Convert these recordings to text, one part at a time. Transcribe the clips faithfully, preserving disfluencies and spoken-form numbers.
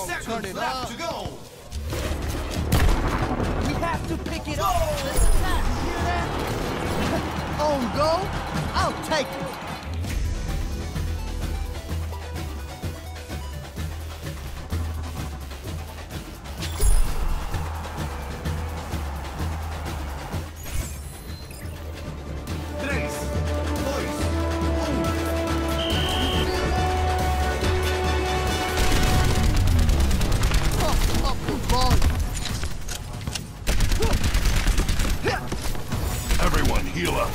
turn it up. To go. We have to pick it up. Let's attack. You hear that? On go. I'll take it. Everyone heal up.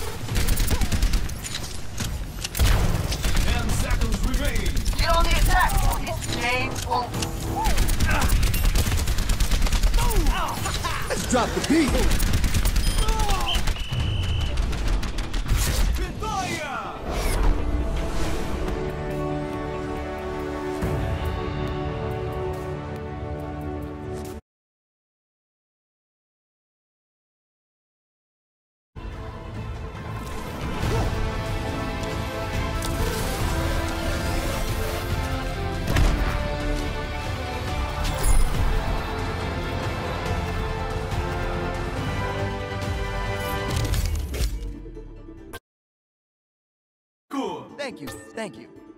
Ten seconds remain. Get on the attack. It's game over. Let's drop the beat. Fire! Thank you, thank you.